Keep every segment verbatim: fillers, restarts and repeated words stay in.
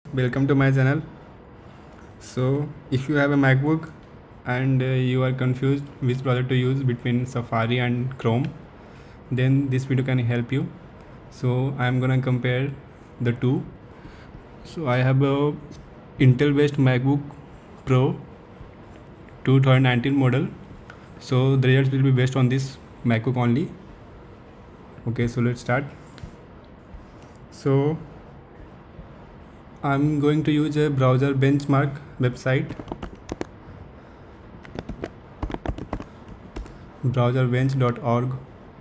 Welcome to my channel. So if you have a MacBook and uh, you are confused which browser to use between Safari and Chrome, then this video can help you. So I am gonna compare the two. So I have a Intel based MacBook Pro two thousand nineteen model. So the results will be based on this MacBook only. Okay, so let's start. So I'm going to use a browser benchmark website, browserbench dot org.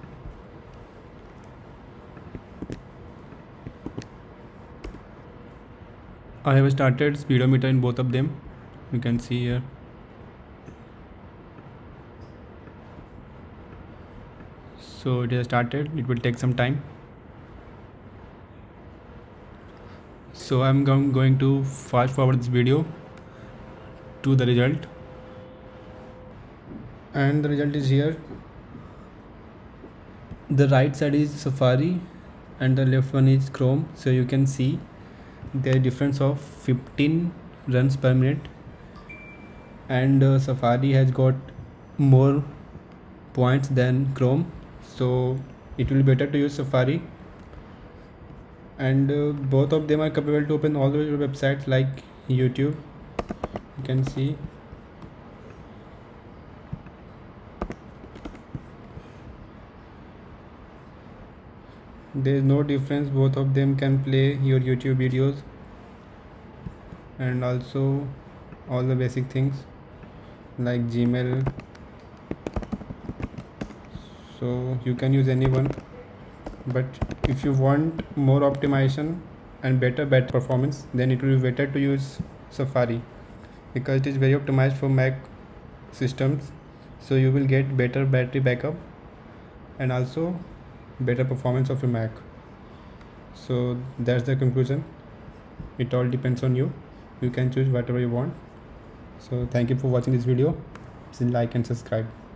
I have started speedometer in both of them. You can see here. So it has started. It will take some time. So I'm going to fast forward this video to the result, and the result is here. The right side is Safari and the left one is Chrome. So you can see the difference of fifteen runs per minute, and uh, Safari has got more points than Chrome, so it will be better to use Safari. And uh, both of them are capable to open all the websites like YouTube. You can see there is no difference. Both of them can play your YouTube videos and also all the basic things like Gmail. So you can use any one, but if you want more optimization and better battery performance, then it will be better to use Safari because it is very optimized for Mac systems. So you will get better battery backup and also better performance of your Mac. So that's the conclusion. It all depends on you. You can choose whatever you want. So thank you for watching this video. Please like and subscribe.